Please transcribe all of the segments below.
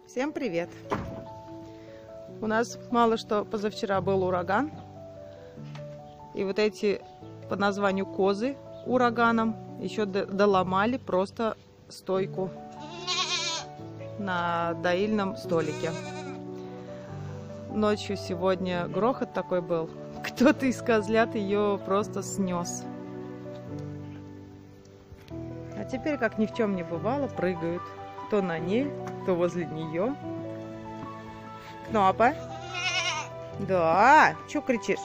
Всем привет! У нас мало что позавчера был ураган. И вот эти по названию козы ураганом еще доломали просто стойку на доильном столике. Ночью сегодня грохот такой был. Кто-то из козлят ее просто снес. А теперь, как ни в чем не бывало, прыгают. То на ней, то возле нее. Кнопа? Да, чё кричишь?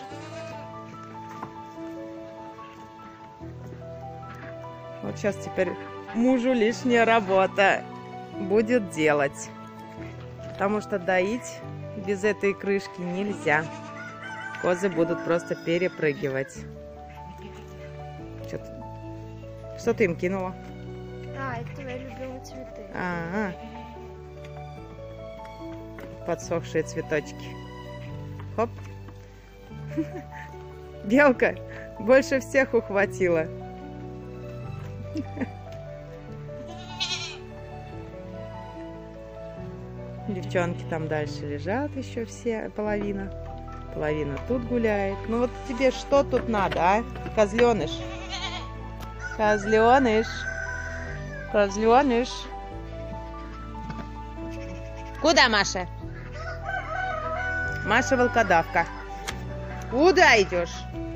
Вот сейчас теперь мужу лишняя работа будет делать. Потому что доить без этой крышки нельзя. Козы будут просто перепрыгивать. Что ты им кинула? Это твои любимые цветы. Подсохшие цветочки. Хоп. Белка больше всех ухватила. Девчонки там дальше лежат еще все, половина. Половина тут гуляет. Ну вот тебе что тут надо, а? Козленыш. Козленыш. Козленыш. Куда, Маша? Маша волкодавка. Куда идешь?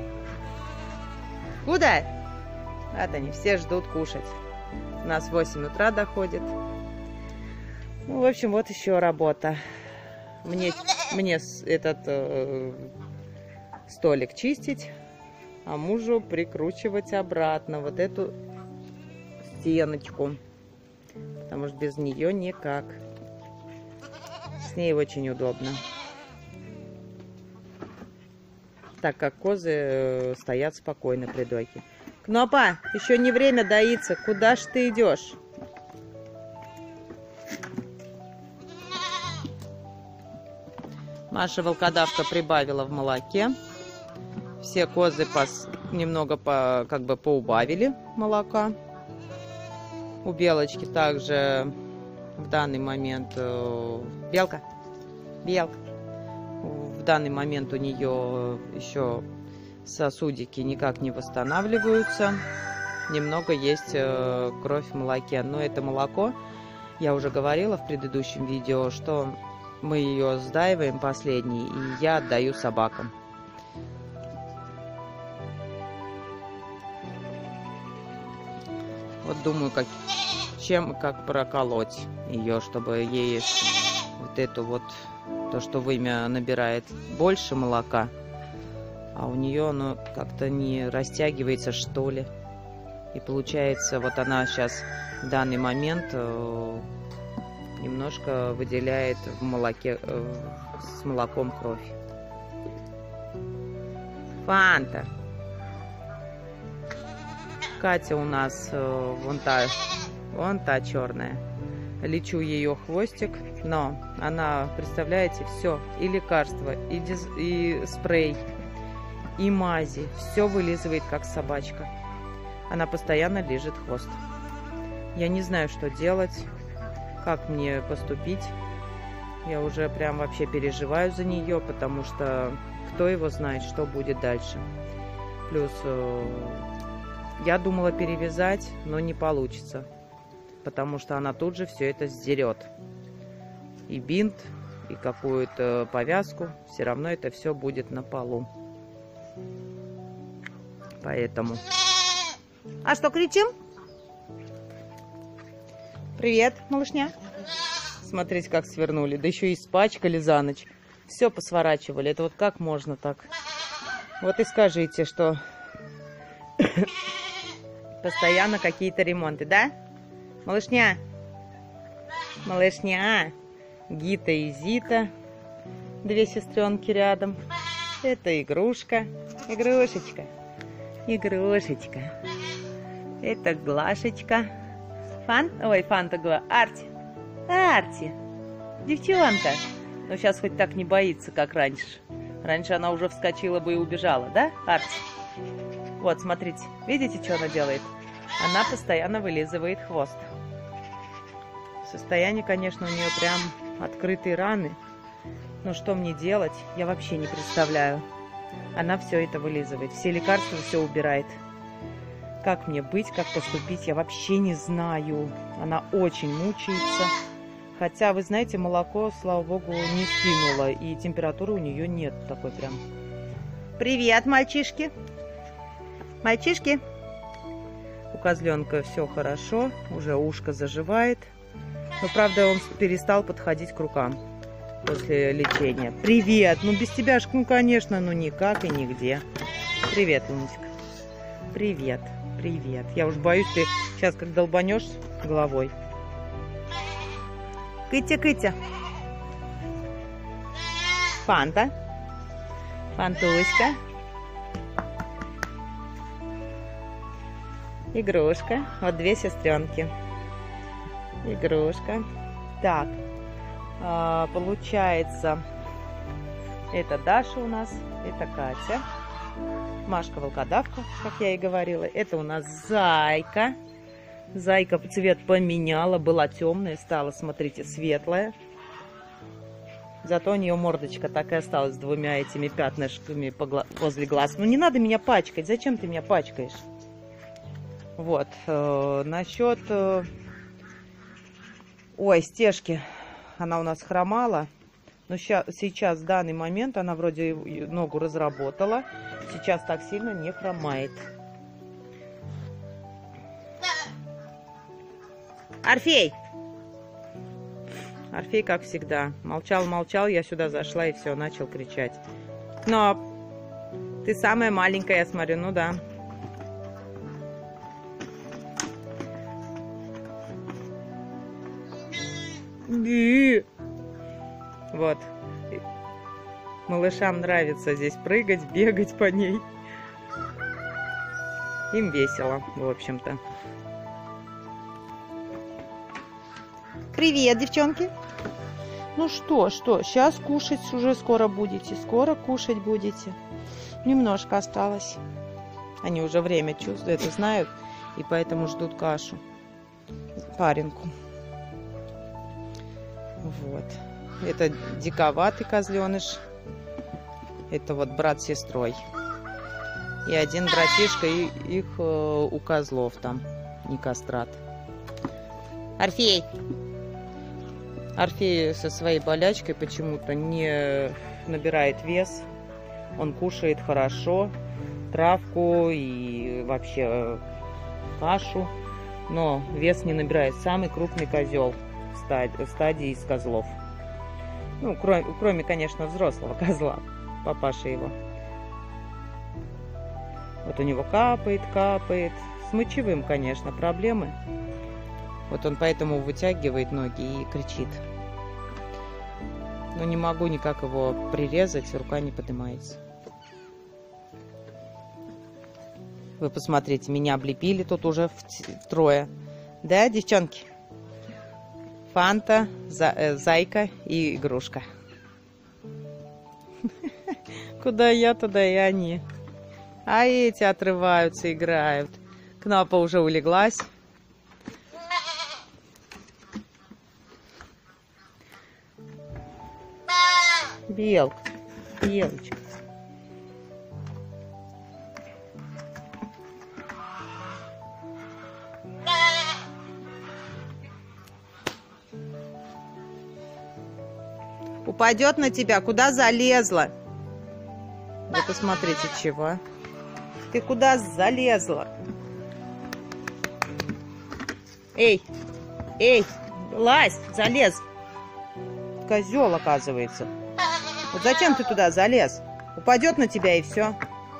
Куда? Вот они все ждут кушать. У нас в 8 утра доходит. Ну, в общем, вот еще работа. Мне этот столик чистить, а мужу прикручивать обратно вот эту стеночку. Потому что без нее никак. С ней очень удобно. Так как козы стоят спокойно при дойке. Кнопа, еще не время доиться. Куда ж ты идешь? Маша волкодавка прибавила в молоке. Все козы немного поубавили молока. У белочки также в данный момент... Белка? Белка. В данный момент у нее еще сосудики никак не восстанавливаются. Немного есть кровь в молоке. Но это молоко, я уже говорила в предыдущем видео, что мы ее сдаиваем последний, и я отдаю собакам. Вот думаю, как проколоть ее, чтобы ей вот эту вот, то, что вымя набирает больше молока, а у нее оно как-то не растягивается, что ли. И получается, вот она сейчас в данный момент немножко выделяет в молоке, с молоком кровь. Фанта. Катя у нас вон та черная. Лечу ее хвостик, но она, представляете, все, и лекарства, и спрей, и мази, все вылизывает, как собачка. Она постоянно лижет хвост. Я не знаю, что делать, как мне поступить. Я уже прям вообще переживаю за нее, потому что кто его знает, что будет дальше. Плюс я думала перевязать, но не получится, потому что она тут же все это сдерет. И бинт, и какую-то повязку, все равно это все будет на полу. Поэтому... А что, кричим? Привет, малышня. Смотрите, как свернули. Да еще и испачкали за ночь. Все посворачивали. Это вот как можно так? Вот и скажите, что постоянно какие-то ремонты, да? Малышня. Малышня. Гита и Зита. Две сестренки рядом. Это игрушка. Игрушечка. Игрушечка. Это Глашечка. Фанта говорю. Арти. Девчонка. Но сейчас хоть так не боится, как раньше. Раньше она уже вскочила бы и убежала, да, Арти? Вот, смотрите. Видите, что она делает? Она постоянно вылизывает хвост. Состояние, конечно, у нее прям открытые раны. Но что мне делать, я вообще не представляю. Она все это вылизывает, все лекарства, все убирает. Как мне быть, как поступить, я вообще не знаю. Она очень мучается. Хотя, вы знаете, молоко, слава богу, не скинуло. И температуры у нее нет такой прям. Привет, мальчишки. Мальчишки. У козленка все хорошо. Уже ушко заживает. Но, правда, он перестал подходить к рукам после лечения. Привет. Ну, без тебя ж, ну, конечно, ну, никак и нигде. Привет, Луночка. Привет. Привет. Я уж боюсь, ты сейчас как долбанешь головой. Кытя, Кытя. Фанта. Фантуська. Игрушка. Вот две сестренки. Игрушка. Так. Получается, это Даша у нас, это Катя. Машка-волкодавка, как я и говорила. Это у нас Зайка. Зайка цвет поменяла. Была темная, стала, смотрите, светлая. Зато у нее мордочка так и осталась с двумя этими пятнышками возле глаз. Ну не надо меня пачкать. Зачем ты меня пачкаешь? Вот. Насчет... Ой, Стежки. Она у нас хромала. Но сейчас, в данный момент, она вроде ногу разработала. Сейчас так сильно не хромает. Орфей! Орфей, как всегда. Молчал, я сюда зашла и все, начал кричать. Но ты самая маленькая, я смотрю, ну да. Вот. Малышам нравится здесь прыгать, бегать по ней. Им весело, в общем-то. Привет, девчонки. Ну что, сейчас кушать уже скоро будете. Скоро кушать будете. Немножко осталось. Они уже время чувствуют и знают, и поэтому ждут кашу. Паренку. Вот. Это диковатый козленыш. Это вот брат с сестрой. И один братишка, и их у козлов там, не кастрат. Орфей! Орфей со своей болячкой почему-то не набирает вес. Он кушает хорошо травку и вообще кашу, но вес не набирает. Самый крупный козел в стадии из козлов. Ну, кроме, конечно, взрослого козла, папаша его. Вот у него капает. С мочевым, конечно, проблемы. Вот он поэтому вытягивает ноги и кричит. Но не могу никак его прирезать, рука не поднимается. Вы посмотрите, меня облепили тут уже втрое. Да, девчонки? Фанта, Зайка и игрушка. Куда я, туда и они. А эти отрываются, играют. Кнапа уже улеглась. Белочка. Упадет на тебя, куда залезла? Вы посмотрите, чего. Ты куда залезла? Эй, лазь, залез. Козел, оказывается. Вот зачем ты туда залез? Упадет на тебя и все.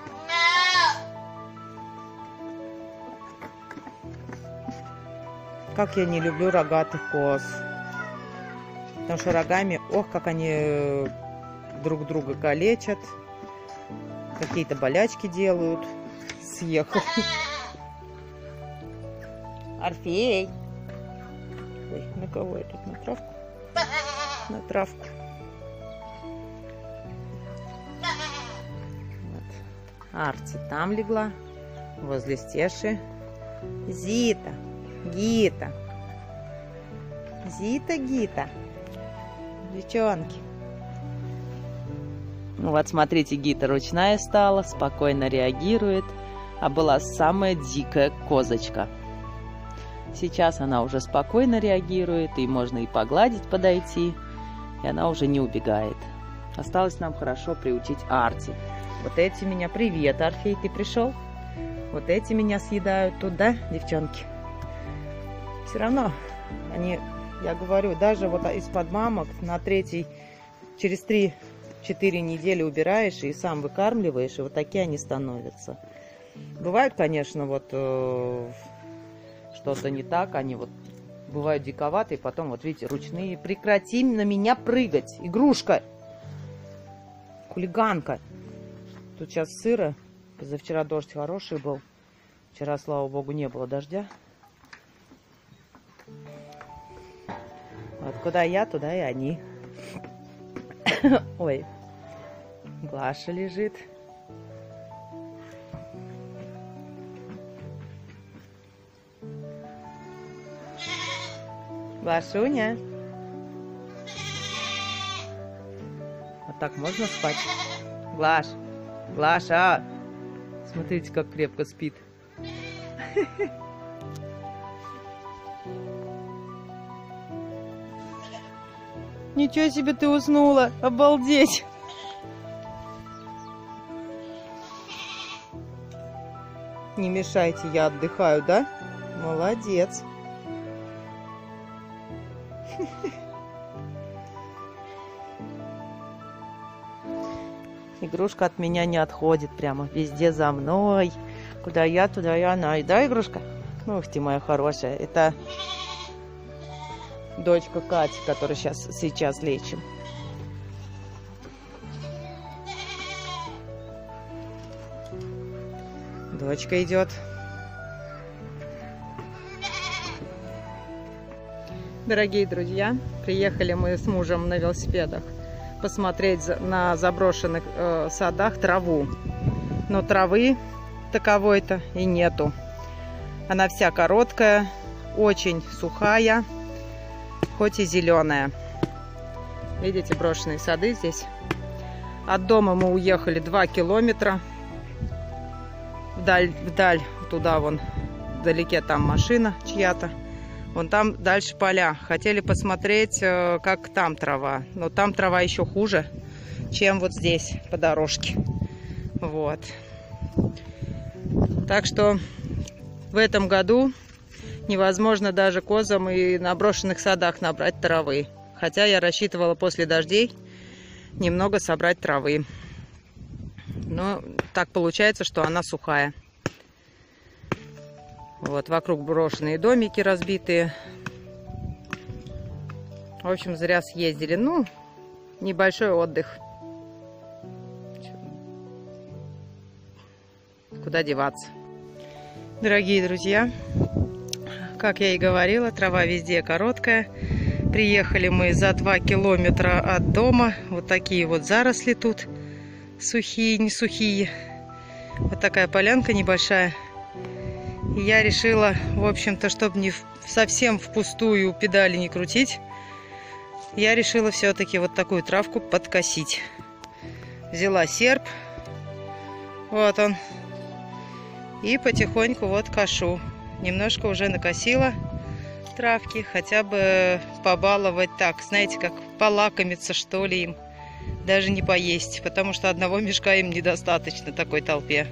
Как я не люблю рогатых коз. Потому что рогами, ох, как они друг друга калечат. Какие-то болячки делают. Съехал. Орфей. Ой, на кого я тут? На травку? На травку. Вот. Арти там легла. Возле Стеши. Зита. Гита. девчонки. Ну вот, смотрите, Гита ручная стала, спокойно реагирует. А была самая дикая козочка. Сейчас она уже спокойно реагирует, и можно и погладить, подойти. И она уже не убегает. Осталось нам хорошо приучить Арти. Вот эти меня... Привет, Орфей, ты пришел? Вот эти меня съедают тут, да, девчонки? Все равно они, я говорю, даже вот из-под мамок на третий, через 3-4 недели убираешь и сам выкармливаешь, и вот такие они становятся. Бывает, конечно, вот что-то не так, они вот бывают диковатые, потом вот видите, ручные. Прекрати на меня прыгать, игрушка, хулиганка. Тут сейчас сыро, позавчера дождь хороший был, вчера, слава богу, не было дождя. Вот куда я, туда и они. Ой, Глаша лежит. Глашуня. А так можно спать? Глаш, Глаша. Смотрите, как крепко спит. Ничего себе, ты уснула. Обалдеть. Не мешайте, я отдыхаю, да? Молодец. Игрушка от меня не отходит, прямо везде за мной. Куда я, туда и она. И да, игрушка? Ух ты, моя хорошая. Это дочка Кати, которую сейчас лечим. Дочка идет. Дорогие друзья, приехали мы с мужем на велосипедах посмотреть на заброшенных садах траву. Но травы таковой-то и нету. Она вся короткая, очень сухая, хоть и зеленая. Видите, брошенные сады здесь. От дома мы уехали 2 километра. Вдаль, туда вон, вдалеке там машина чья-то. Вон там дальше поля. Хотели посмотреть, как там трава. Но там трава еще хуже, чем вот здесь, по дорожке. Вот. Так что в этом году невозможно даже козам и на брошенных садах набрать травы. Хотя я рассчитывала после дождей немного собрать травы. Но так получается, что она сухая. Вот, вокруг брошенные домики разбитые. В общем, зря съездили. Ну, небольшой отдых. Куда деваться? Дорогие друзья, как я и говорила, трава везде короткая. Приехали мы за 2 километра от дома. Вот такие вот заросли тут. Сухие, не сухие. Вот такая полянка небольшая. И я решила, в общем-то, чтобы не совсем впустую педали не крутить, я решила все-таки вот такую травку подкосить. Взяла серп, вот он, и потихоньку вот кошу. Немножко уже накосила травки, хотя бы побаловать так, знаете, как полакомиться, что ли, им. Даже не поесть, потому что одного мешка им недостаточно такой толпе.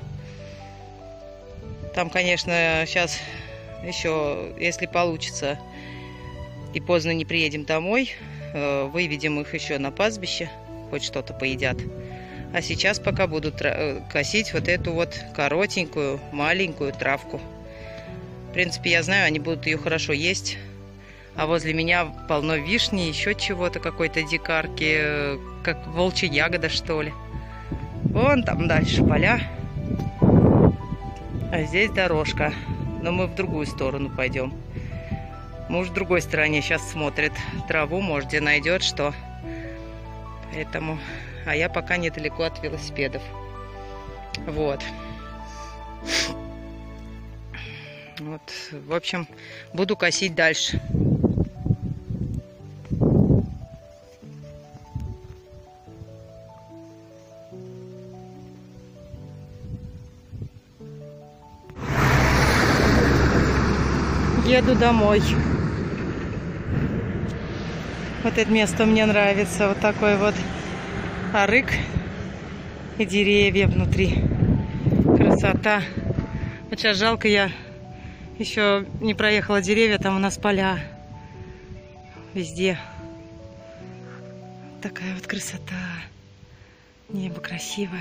Там, конечно, сейчас еще, если получится, и поздно не приедем домой, выведем их еще на пастбище, хоть что-то поедят. А сейчас пока буду косить вот эту вот коротенькую, маленькую травку. В принципе, я знаю, они будут ее хорошо есть. А возле меня полно вишни, еще чего-то, какой-то дикарки, как волчья ягода, что ли. Вон там дальше поля. А здесь дорожка. Но мы в другую сторону пойдем. Муж в другой стороне сейчас смотрит траву, может, где найдет что. Поэтому... А я пока недалеко от велосипедов. Вот. Вот. В общем, буду косить дальше. еду домой. Вот это место мне нравится. Вот такой вот арык и деревья внутри. Красота. Вот сейчас жалко, я еще не проехала деревья. Там у нас поля. Везде. Такая вот красота. Небо красивое.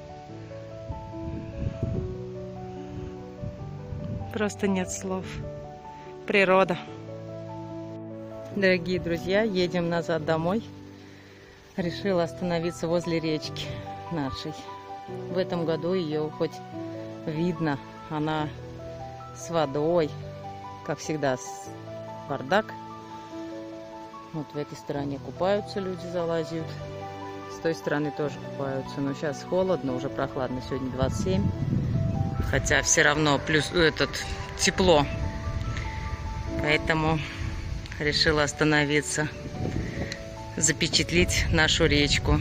Просто нет слов. Природа. Дорогие друзья, едем назад домой. Решила остановиться возле речки нашей. В этом году ее хоть видно. Она с водой. Как всегда, бардак. Вот в этой стороне купаются люди, залазят. С той стороны тоже купаются. Но сейчас холодно, уже прохладно. Сегодня 27. Хотя все равно плюс тепло. Поэтому решила остановиться, запечатлеть нашу речку.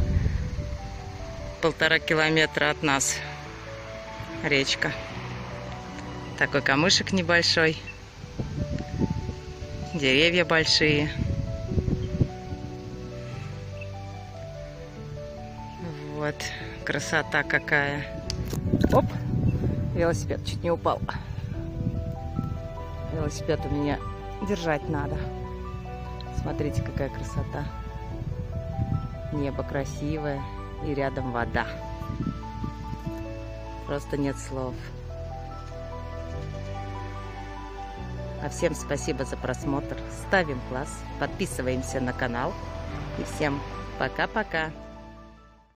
1,5 километра от нас речка. Такой камышек небольшой. Деревья большие. Вот, красота какая. Оп, велосипед чуть не упал. Велосипед у меня держать надо. Смотрите, какая красота. Небо красивое и рядом вода. Просто нет слов. А всем спасибо за просмотр. Ставим класс, подписываемся на канал. И всем пока-пока.